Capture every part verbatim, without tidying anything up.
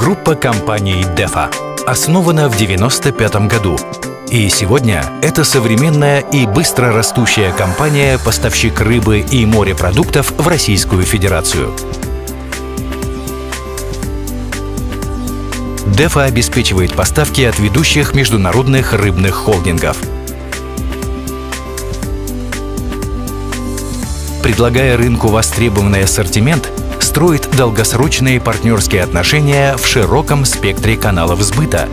Группа компаний ДЕФА основана в девяносто пятом году. И сегодня это современная и быстро растущая компания-поставщик рыбы и морепродуктов в Российскую Федерацию. ДЕФА обеспечивает поставки от ведущих международных рыбных холдингов. Предлагая рынку востребованный ассортимент, строит долгосрочные партнерские отношения в широком спектре каналов сбыта.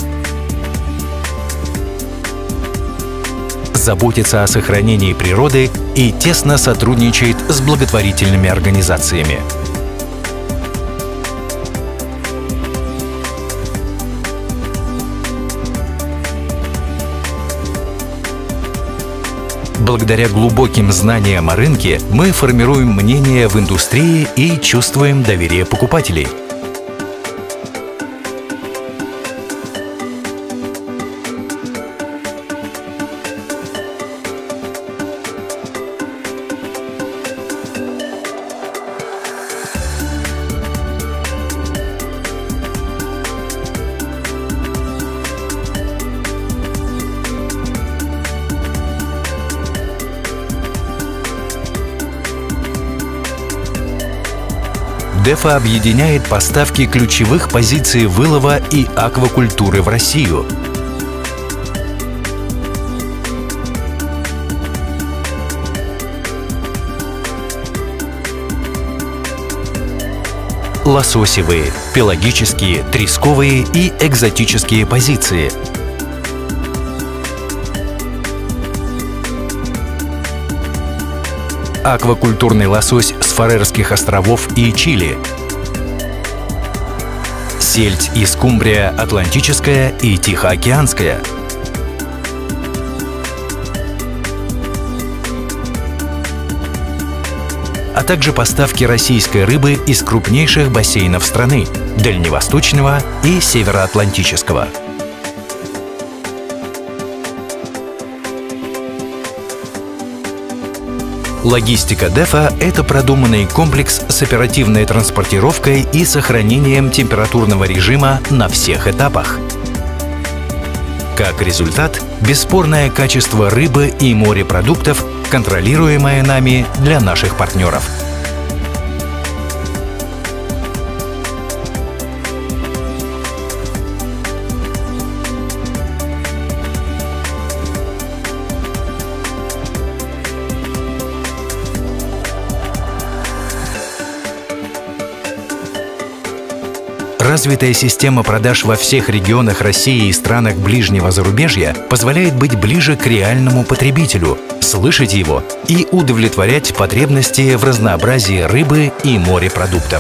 Заботится о сохранении природы и тесно сотрудничает с благотворительными организациями. Благодаря глубоким знаниям о рынке мы формируем мнение в индустрии и чувствуем доверие покупателей. ДЕФА объединяет поставки ключевых позиций вылова и аквакультуры в Россию. Лососевые, пелагические, тресковые и экзотические позиции. Аквакультурный лосось с Фарерских островов и Чили. Сельдь и скумбрия атлантическая и тихоокеанская. А также поставки российской рыбы из крупнейших бассейнов страны – Дальневосточного и Североатлантического. Логистика ДЕФА – это продуманный комплекс с оперативной транспортировкой и сохранением температурного режима на всех этапах. Как результат – бесспорное качество рыбы и морепродуктов, контролируемое нами для наших партнеров. Развитая система продаж во всех регионах России и странах ближнего зарубежья позволяет быть ближе к реальному потребителю, слышать его и удовлетворять потребности в разнообразии рыбы и морепродуктов.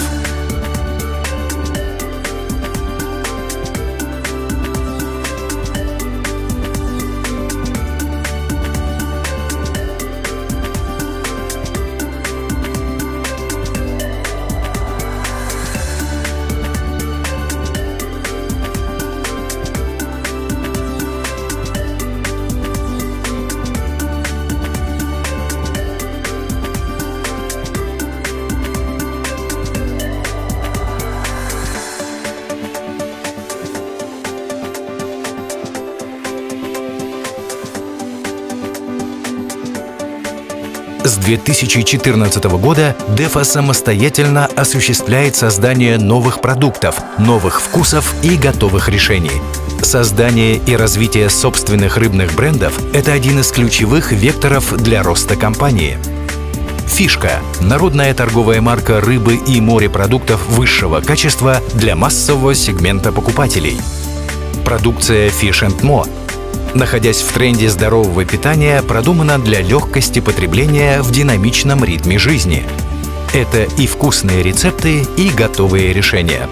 С две тысячи четырнадцатого года ДЕФА самостоятельно осуществляет создание новых продуктов, новых вкусов и готовых решений. Создание и развитие собственных рыбных брендов – это один из ключевых векторов для роста компании. «Фишка» – народная торговая марка рыбы и морепродуктов высшего качества для массового сегмента покупателей. Продукция Fish энд Mo, находясь в тренде здорового питания, продумана для легкости потребления в динамичном ритме жизни. Это и вкусные рецепты, и готовые решения.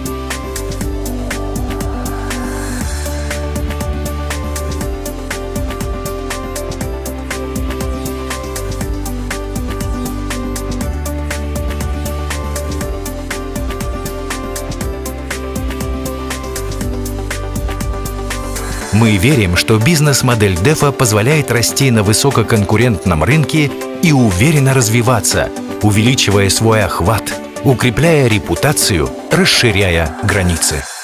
Мы верим, что бизнес-модель ДЕФА позволяет расти на высококонкурентном рынке и уверенно развиваться, увеличивая свой охват, укрепляя репутацию, расширяя границы.